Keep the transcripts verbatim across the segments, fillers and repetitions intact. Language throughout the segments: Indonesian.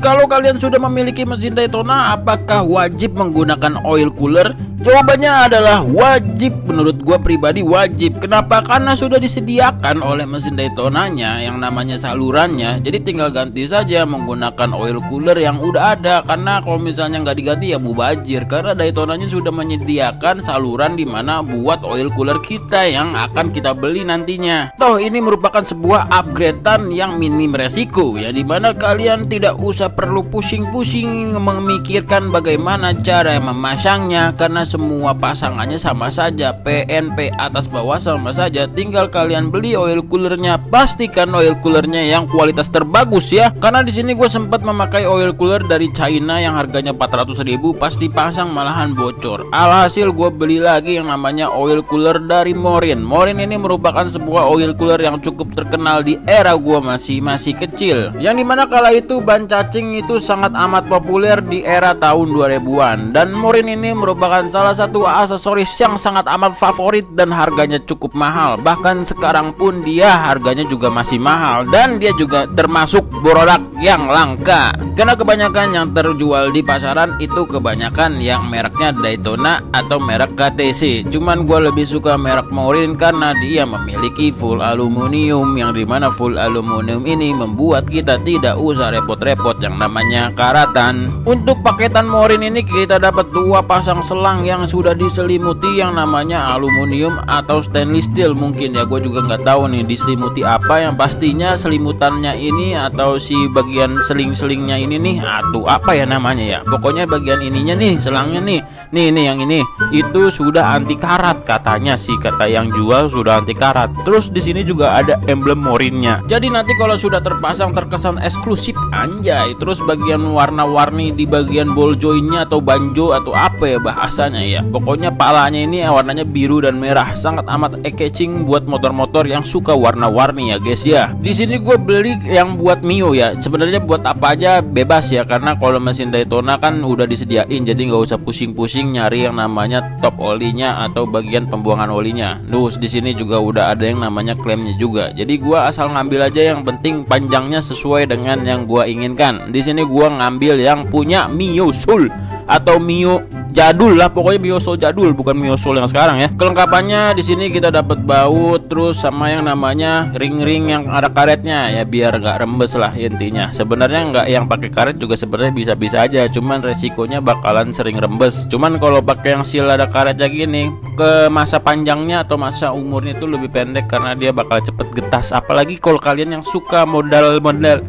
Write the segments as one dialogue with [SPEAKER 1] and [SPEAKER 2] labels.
[SPEAKER 1] Kalau kalian sudah memiliki mesin Daytona, apakah wajib menggunakan oil cooler? Jawabannya adalah wajib. Menurut gua pribadi wajib. Kenapa? Karena sudah disediakan oleh mesin Daytonanya yang namanya salurannya. Jadi tinggal ganti saja menggunakan oil cooler yang udah ada. Karena kalau misalnya nggak diganti ya mubazir. Karena Daytonanya sudah menyediakan saluran di mana buat oil cooler kita yang akan kita beli nantinya. Toh ini merupakan sebuah upgradean yang minim resiko ya, dimana kalian tidak usah perlu pusing-pusing memikirkan bagaimana cara memasangnya, karena semua pasangannya sama saja, P N P atas bawah sama saja. Tinggal kalian beli oil coolernya, pastikan oil coolernya yang kualitas terbagus ya. Karena di sini gue sempat memakai oil cooler dari China yang harganya empat ratus ribu, pasti pasang malahan bocor. Alhasil gue beli lagi yang namanya oil cooler dari Morin. Morin ini merupakan sebuah oil cooler yang cukup terkenal di era gue masih masih kecil, yang dimana kala itu ban cacing itu sangat amat populer di era tahun dua ribuan. Dan Morin ini merupakan salah satu aksesoris yang sangat amat favorit dan harganya cukup mahal. Bahkan sekarang pun dia harganya juga masih mahal, dan dia juga termasuk produk yang langka. Karena kebanyakan yang terjual di pasaran itu kebanyakan yang mereknya Daytona atau merek K T C. Cuman gue lebih suka merek Morin karena dia memiliki full aluminium, yang dimana full aluminium ini membuat kita tidak usah repot-repot yang namanya karatan. Untuk paketan Morin ini kita dapat dua pasang selang yang sudah diselimuti yang namanya aluminium atau stainless steel mungkin ya, gue juga nggak tahu nih diselimuti apa. Yang pastinya selimutannya ini atau si bagian seling-selingnya ini nih, atau apa ya namanya ya, pokoknya bagian ininya nih, selangnya nih, nih nih yang ini itu sudah anti karat katanya sih, kata yang jual sudah anti karat. Terus di sini juga ada emblem Morinnya. Jadi nanti kalau sudah terpasang terkesan eksklusif anjay. Terus bagian warna-warni di bagian ball jointnya atau banjo atau apa ya bahasanya ya, pokoknya palanya ini warnanya biru dan merah, sangat amat eye-catching buat motor-motor yang suka warna-warni ya guys ya. Di sini gue beli yang buat Mio ya, sebenarnya buat apa aja bebas ya, karena kalau mesin Daytona kan udah disediain, jadi nggak usah pusing-pusing nyari yang namanya top olinya atau bagian pembuangan olinya. Terus di sini juga udah ada yang namanya klemnya juga, jadi gue asal ngambil aja yang penting panjangnya sesuai dengan yang gue inginkan. Di sini gue ngambil yang punya Mio Soul atau Mio jadul lah, pokoknya Mio Soul jadul, bukan Mio Soul yang sekarang ya. Kelengkapannya di sini kita dapat baut, terus sama yang namanya ring-ring yang ada karetnya ya, biar nggak rembes lah intinya. Sebenarnya nggak yang pakai karet juga sebenarnya bisa-bisa aja, cuman resikonya bakalan sering rembes. Cuman kalau pakai yang seal ada karetnya gini, ke masa panjangnya atau masa umurnya itu lebih pendek karena dia bakal cepet getas. Apalagi kalau kalian yang suka modal-modal,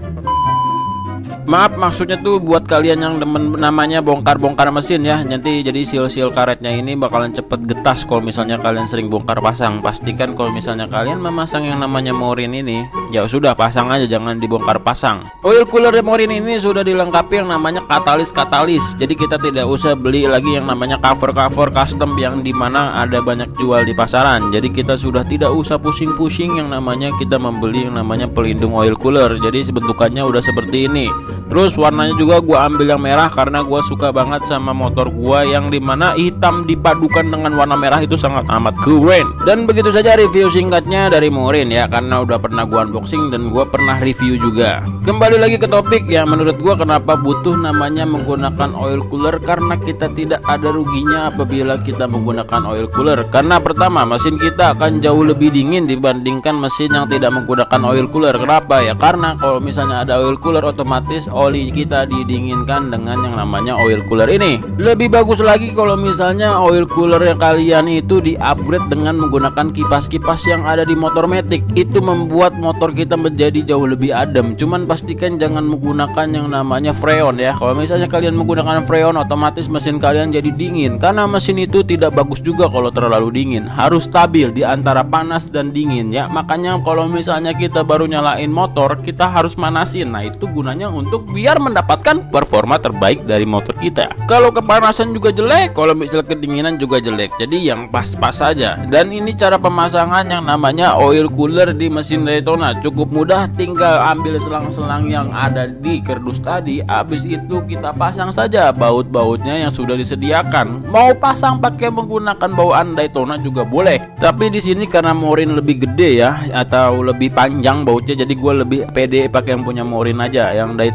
[SPEAKER 1] maaf maksudnya tuh buat kalian yang demen namanya bongkar-bongkar mesin ya, nanti jadi seal-seal karetnya ini bakalan cepet getas kalau misalnya kalian sering bongkar pasang. Pastikan kalau misalnya kalian memasang yang namanya Morin ini, ya sudah pasang aja, jangan dibongkar pasang. Oil cooler Morin ini sudah dilengkapi yang namanya katalis-katalis, jadi kita tidak usah beli lagi yang namanya cover-cover custom yang dimana ada banyak jual di pasaran. Jadi kita sudah tidak usah pusing-pusing yang namanya kita membeli yang namanya pelindung oil cooler. Jadi bentukannya udah seperti ini. Terus warnanya juga gue ambil yang merah karena gue suka banget sama motor gue yang dimana hitam dipadukan dengan warna merah itu sangat amat keren. Dan begitu saja review singkatnya dari Morin ya, karena udah pernah gue unboxing dan gue pernah review juga. Kembali lagi ke topik ya, menurut gue kenapa butuh namanya menggunakan oil cooler, karena kita tidak ada ruginya apabila kita menggunakan oil cooler. Karena pertama, mesin kita akan jauh lebih dingin dibandingkan mesin yang tidak menggunakan oil cooler. Kenapa ya? Karena kalau misalnya ada oil cooler otomatis oli kita didinginkan dengan yang namanya oil cooler ini. Lebih bagus lagi kalau misalnya oil cooler kalian itu di-upgrade dengan menggunakan kipas-kipas yang ada di motor matic. Itu membuat motor kita menjadi jauh lebih adem. Cuman pastikan jangan menggunakan yang namanya freon ya. Kalau misalnya kalian menggunakan freon, otomatis mesin kalian jadi dingin. Karena mesin itu tidak bagus juga kalau terlalu dingin. Harus stabil di antara panas dan dingin ya. Makanya kalau misalnya kita baru nyalain motor, kita harus manasin. Nah, itu gunanya untuk biar mendapatkan performa terbaik dari motor kita. Kalau kepanasan juga jelek, kalau misalnya kedinginan juga jelek. Jadi yang pas-pas saja. Dan ini cara pemasangan yang namanya oil cooler di mesin Daytona cukup mudah, tinggal ambil selang-selang yang ada di kardus tadi. Habis itu kita pasang saja baut-bautnya yang sudah disediakan. Mau pasang pakai menggunakan bawaan Daytona juga boleh. Tapi di sini karena Morin lebih gede ya, atau lebih panjang bautnya, jadi gue lebih pede pakai yang punya Morin aja. Yang Daytona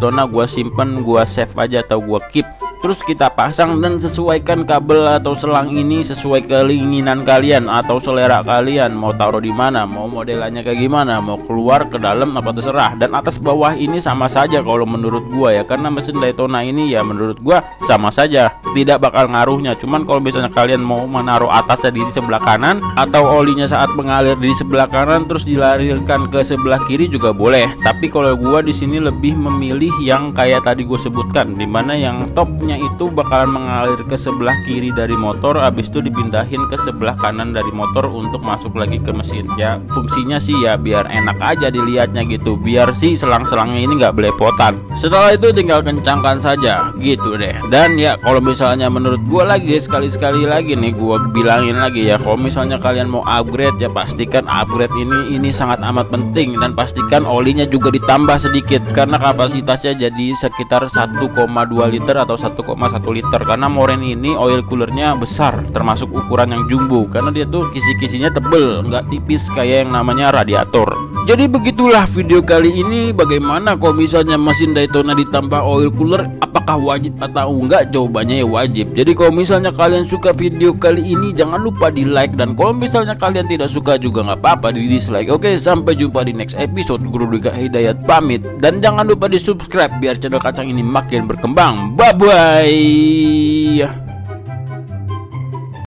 [SPEAKER 1] Daytona gua simpen, gua save aja atau gua keep. Terus kita pasang dan sesuaikan kabel atau selang ini sesuai keinginan kalian atau selera kalian. Mau taruh di mana, mau modelannya kayak gimana, mau keluar ke dalam apa terserah. Dan atas bawah ini sama saja kalau menurut gua ya, karena mesin Daytona ini ya menurut gua sama saja, tidak bakal ngaruhnya. Cuman kalau misalnya kalian mau menaruh atasnya di sebelah kanan atau olinya saat mengalir di sebelah kanan terus dilarirkan ke sebelah kiri juga boleh. Tapi kalau gua di sini lebih memilih yang kayak tadi gue sebutkan, dimana yang topnya itu bakalan mengalir ke sebelah kiri dari motor, habis itu dipindahin ke sebelah kanan dari motor untuk masuk lagi ke mesin. Ya fungsinya sih ya biar enak aja dilihatnya gitu, biar sih selang-selangnya ini nggak belepotan. Setelah itu tinggal kencangkan saja gitu deh. Dan ya kalau misalnya menurut gue lagi sekali-sekali lagi nih gue bilangin lagi ya, kalau misalnya kalian mau upgrade ya pastikan upgrade ini ini sangat amat penting, dan pastikan olinya juga ditambah sedikit karena kapasitasnya jadi sekitar satu koma dua liter atau satu koma satu liter, karena Moren ini oil coolernya besar termasuk ukuran yang jumbo, karena dia tuh kisi-kisinya tebel nggak tipis kayak yang namanya radiator. Jadi begitulah video kali ini. Bagaimana kalau misalnya mesin Daytona ditambah oil cooler, apakah wajib atau enggak? Jawabannya ya wajib. Jadi kalau misalnya kalian suka video kali ini jangan lupa di like, dan kalau misalnya kalian tidak suka juga nggak apa-apa di dislike. Oke, sampai jumpa di next episode. Guru Dika Hidayat pamit, dan jangan lupa di subscribe biar channel Kacang ini makin berkembang. Bye bye.